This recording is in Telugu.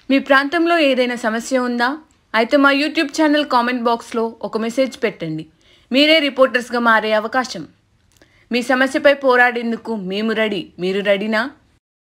మీ ప్రాంతంలో ఏదైనా సమస్య ఉందా? అయితే మా యూట్యూబ్ ఛానల్ కామెంట్ బాక్స్లో ఒక మెసేజ్ పెట్టండి. మీరే రిపోర్టర్స్గా మారే అవకాశం. మీ సమస్యపై పోరాడేందుకు మేము రెడీ. మీరు రెడీనా?